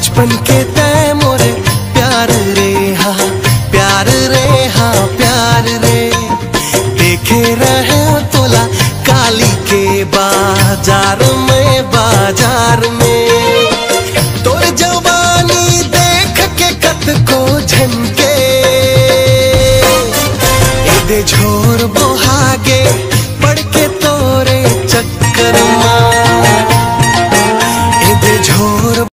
बचपन के तय मोरे प्यार रे हाँ प्यार रे हाँ प्यार रे। देखे रहे तोला काली के बाजार में तोर जवानी देख के कत को झनके एदे झोर बोहागे पड़ के तोरे चक्कर मा